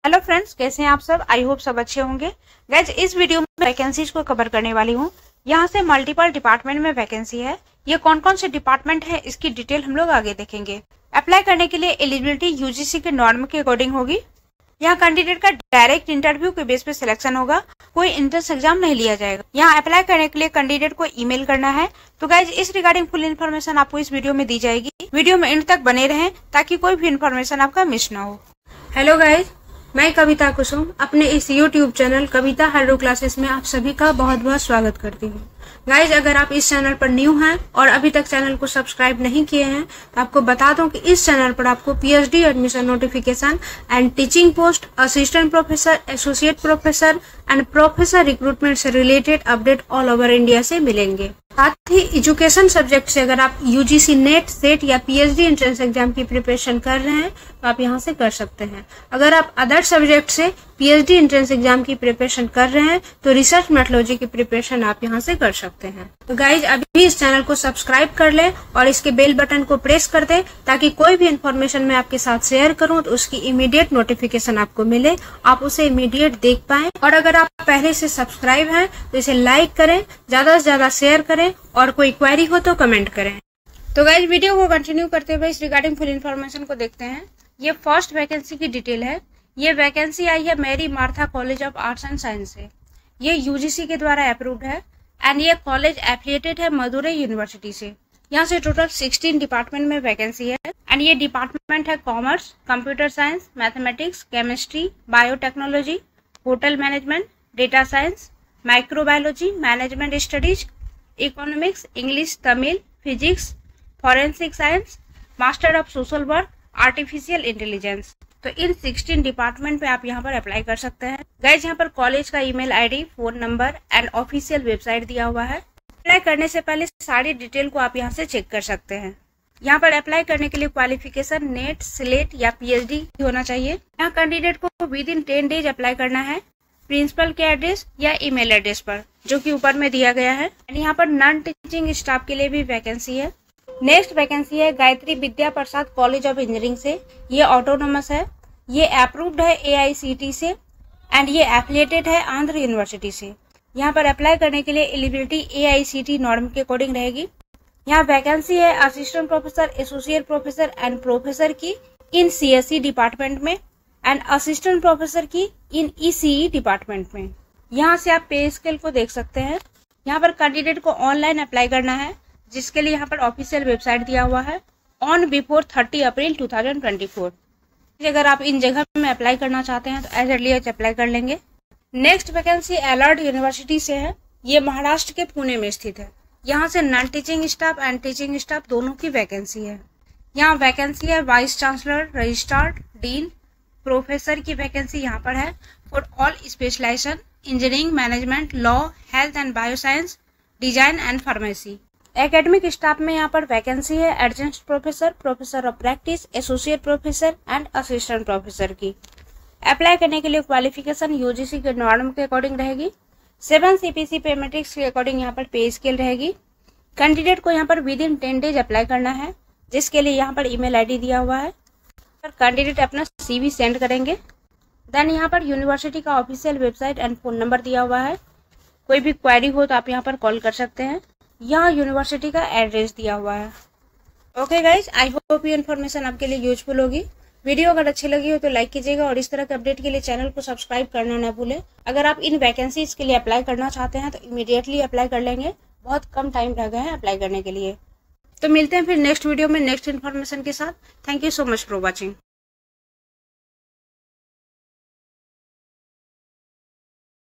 Hello friends, कैसे हैं आप सब। आई होप सब अच्छे होंगे। गाइज, इस वीडियो में वैकेंसीज को कवर करने वाली हूँ। यहाँ से मल्टीपल डिपार्टमेंट में वैकेंसी है। ये कौन कौन से डिपार्टमेंट है, इसकी डिटेल हम लोग आगे देखेंगे। अप्लाई करने के लिए एलिजिबिलिटी यूजीसी के नॉर्म के अकॉर्डिंग होगी। यहाँ कैंडिडेट का डायरेक्ट इंटरव्यू के बेस पे सिलेक्शन होगा, कोई एंट्रेंस एग्जाम नहीं लिया जाएगा। यहाँ अप्लाई करने के लिए कैंडिडेट को ईमेल करना है। तो गाइज, इस रिगार्डिंग फुल इन्फॉर्मेशन आपको इस वीडियो में दी जाएगी। वीडियो में एंड तक बने रहें ताकि कोई भी इन्फॉर्मेशन आपका मिस ना हो। हेलो गाइज, मैं कविता कुसुम अपने इस YouTube channel Kavita hello classes में आप सभी का बहुत बहुत स्वागत करती हूँ। गाइज, अगर आप इस चैनल पर न्यू हैं और अभी तक चैनल को सब्सक्राइब नहीं किए हैं तो आपको बता दूं कि इस चैनल पर आपको PhD admission notification and teaching post, assistant professor, associate professor and professor recruitment से related update all over India से मिलेंगे। साथ ही एजुकेशन सब्जेक्ट से अगर आप UGC नेट, सेट या PhD एंट्रेंस एग्जाम की प्रिपरेशन कर रहे हैं तो आप यहां से कर सकते हैं। अगर आप अदर सब्जेक्ट से PhD एंट्रेंस एग्जाम की प्रिपरेशन कर रहे हैं तो रिसर्च मेथोडोलॉजी की प्रिपरेशन आप यहां से कर सकते हैं। तो गाइज, अभी इस चैनल को सब्सक्राइब कर लें और इसके बेल बटन को प्रेस कर दें ताकि कोई भी इन्फॉर्मेशन मैं आपके साथ शेयर करूं तो उसकी इमीडिएट नोटिफिकेशन आपको मिले, आप उसे इमीडिएट देख पाएं। और अगर आप पहले से सब्सक्राइब हैं तो इसे लाइक करें, ज्यादा से ज्यादा शेयर करें और कोई क्वेरी हो तो कमेंट करें। तो गाइज, वीडियो को कंटिन्यू करते हुए इस रिगार्डिंग फुल इन्फॉर्मेशन को देखते हैं। ये फर्स्ट वैकेंसी की डिटेल है। ये वैकेंसी आई है Mary Martha college of arts and science से। ये UGC के द्वारा अप्रूव्ड है एंड ये कॉलेज एफिलिएटेड है मदुरै यूनिवर्सिटी से। यहाँ से टोटल 16 डिपार्टमेंट में वैकेंसी है एंड ये डिपार्टमेंट है commerce, computer science, mathematics, chemistry, biotechnology, hotel management, data science, microbiology, management studies, economics, English, Tamil, physics, forensic science, master of social work, artificial intelligence. तो इन 16 डिपार्टमेंट पे आप यहाँ पर अप्लाई कर सकते हैं। गाइज, यहाँ पर कॉलेज का email ID, phone number and official website दिया हुआ है। अप्लाई करने से पहले सारी डिटेल को आप यहाँ से चेक कर सकते हैं। यहाँ पर अप्लाई करने के लिए क्वालिफिकेशन नेट, स्लेट या PhD होना चाहिए। यहाँ कैंडिडेट को विद इन 10 डेज अप्लाई करना है प्रिंसिपल के एड्रेस या ईमेल एड्रेस पर, जो कि ऊपर में दिया गया है। यहाँ पर नॉन टीचिंग स्टाफ के लिए भी वैकेंसी है। नेक्स्ट वैकेंसी है Gayatri Vidya Prasad college of engineering से। ये ऑटोनोमस है, ये अप्रूव्ड है AICT से एंड ये एफिलिएटेड है आंध्र यूनिवर्सिटी से। यहाँ पर अप्लाई करने के लिए एलिजिबिलिटी AICT नॉर्म के अकॉर्डिंग रहेगी। यहाँ वैकेंसी है assistant professor, associate professor and professor की इन CSE डिपार्टमेंट में एंड असिस्टेंट प्रोफेसर की इन ECE डिपार्टमेंट में। यहाँ से आप पे स्केल को देख सकते हैं। यहाँ पर कैंडिडेट को ऑनलाइन अप्लाई करना है, जिसके लिए यहाँ पर ऑफिशियल वेबसाइट दिया हुआ है ऑन बिफोर 30 अप्रैल 2024। अगर आप इन जगह में अप्लाई करना चाहते हैं तो एज अर्ली एज अप्लाई कर लेंगे। नेक्स्ट वैकेंसी एलर्ट यूनिवर्सिटी से है। ये महाराष्ट्र के पुणे में स्थित है। यहाँ से non teaching staff and teaching staff दोनों की वैकेंसी है। यहाँ वैकेंसी है vice chancellor, registrar, dean, professor की वैकेंसी यहाँ पर है for all specialization engineering, management, law, health and bioscience, design and pharmacy. Academic staff में यहाँ पर वैकेंसी है adjunct professor, professor of practice, associate professor and assistant professor की। Apply करने के लिए क्वालिफिकेशन UGC के नॉर्म के अकॉर्डिंग रहेगी। 7 CPC पे मैट्रिक्स के अकॉर्डिंग यहाँ पर पे स्केल रहेगी। कैंडिडेट को यहाँ पर विद इन 10 डेज अप्लाई करना है, जिसके लिए यहाँ पर ईमेल ID दिया हुआ है। कैंडिडेट अपना CV सेंड करेंगे। देन यहाँ पर यूनिवर्सिटी का official website and phone number दिया हुआ है। कोई भी क्वेरी हो तो आप यहाँ पर कॉल कर सकते हैं। यहाँ यूनिवर्सिटी का एड्रेस दिया हुआ है। ओके गाइज, आई होप ये इन्फॉर्मेशन आपके लिए यूजफुल होगी। वीडियो अगर अच्छी लगी हो तो लाइक कीजिएगा और इस तरह के अपडेट के लिए चैनल को सब्सक्राइब करना ना भूलें। अगर आप इन वैकेंसीज के लिए अप्लाई करना चाहते हैं तो इमीडिएटली अप्लाई कर लेंगे। बहुत कम टाइम रह गए हैं अप्लाई करने के लिए। तो मिलते हैं फिर नेक्स्ट वीडियो में नेक्स्ट इन्फॉर्मेशन के साथ। Thank you so much for watching.